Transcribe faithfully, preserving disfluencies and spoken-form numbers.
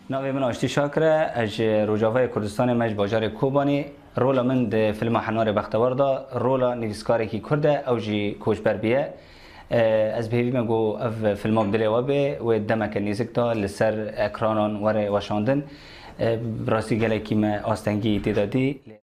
ناوی من آشتی شاکره از روجاوای کردستان مج باجار کوبانی رولا من ده فیلم هنر بختیوار دا رولا نویسکاری کی کرده او جی کوچبر بیه از بهیوی مگو اف فیلم بدلی وابه و دمک نیزک دا لسر اکرانان ور وشاندن راستی گله کی ما آستنگی تعدادی